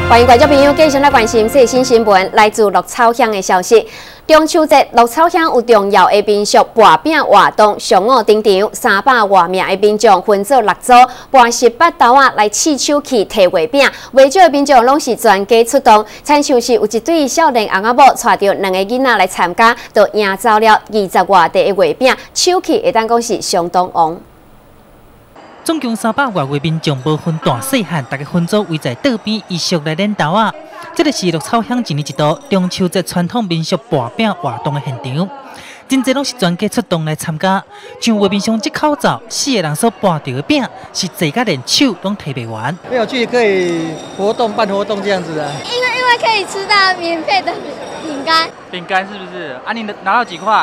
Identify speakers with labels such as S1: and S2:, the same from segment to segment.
S1: 欢迎观众朋友继续来关心最新新闻，来自鹿草乡的消息。中秋节，鹿草乡有重要的民俗拔饼活动上午登场，300多名的民众分做6组，搬18斗来试手气提月饼。未少的民众拢是全家出动，亲像是有一对少年翁仔某带着2个囡仔来参加，就赢走了20外地的月饼，手气会当讲是相当旺。
S2: 总共300外位民众，无分大细汉，大家分组围在道边依序来练豆啊。这个是鹿草乡一年一度中秋节传统民俗拔饼活动的现场，真侪拢是全家出动来参加。像画面上这口罩，4个人所拔到的饼，是坐甲连手拢提不完。
S3: 没有去可以办活动这样子的。
S4: 因为可以吃到免费的饼干。
S2: 饼干是不是？啊，你拿到几块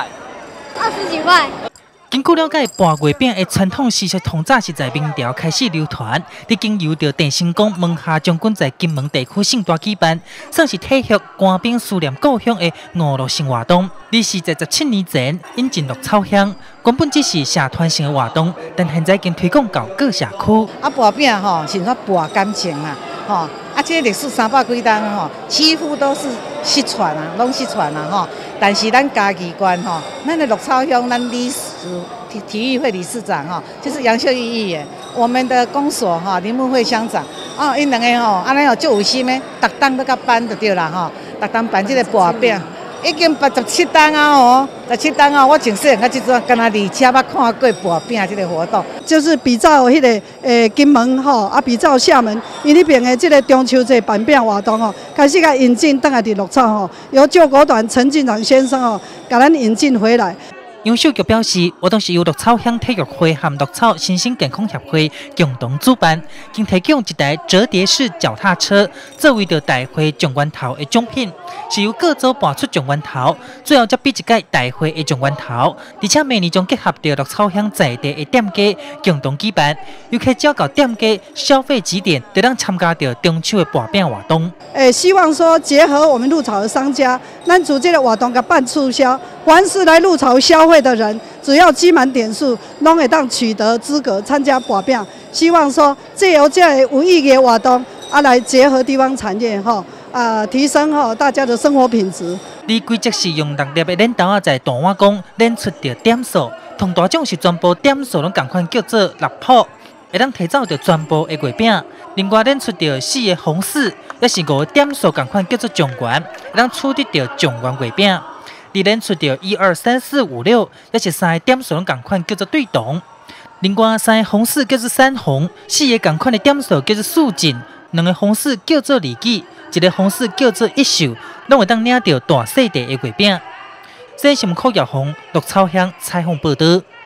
S4: ？20几块。
S2: 根据了解，拔月饼的传统习俗，从早是在明朝开始流传，已经由着郑成功、门下将军在金门地区盛大举办，算是体恤官兵思念故乡的娱乐性活动。而是在17年前引进鹿草乡，原本只是社团性的活动，但现在已经推广到各社区。
S5: 啊，拔饼吼，是说拔感情啦，吼，啊，这历史300几年吼，几乎都是失传啊，拢失传啊，吼。但是咱嘉义县吼，咱的鹿草乡，咱理事体育会理事长哈，就是杨秀玉议员，我们的公所哈林木会乡长啊，因两个吼，安尼哦就有心的，逐档都甲办就对啦吼，逐档办这个拔饼，已经办17档啊哦，17档啊，我从细汉到即阵，敢若离车捌看过拔饼这个活动，
S6: 就是比照迄个金门吼，啊比照厦门，因迄边的这个中秋节办饼活动吼，开始甲引进倒来伫鹿草吼，由救国团陈进长先生吼，甲咱引进回来。
S2: 杨秀菊表示，活动是由鹿草乡体育会和鹿草身心健康协会共同主办，并提供一台折叠式脚踏车作为着大会状元头的奖品，是由各组拔出状元头，最后再比一届大会的状元头，而且每年将结合着鹿草乡在地的店家共同举办，游客只要到店家消费几点，就能参加着中秋的拔饼活动。
S6: 希望说结合我们鹿草的商家，咱组这个活动甲办促销，凡是来鹿草消费 的人，只要积满点数，拢会当取得资格参加拔饼。希望说借由这样有意义的活动，来结合地方产业提升大家的生活品质。
S2: 而规则是用6粒的练豆在大碗公练出着点数，同大奖是全部点数拢共款叫做6铺，会当提走着全部的月饼。另外练出着4个红4，也是5个点数共款叫做状元，会当取得着状元月饼。 而练出着1、2、3、4、5、6，也是3个点数拢共款叫做对同。另外3个红4叫做3红，4个共款的点数叫做四进，2个红4叫做二记，1个红4叫做一秀，拢会当领到大细地的月饼。这是新闻口遥宏鹿草乡采访报道。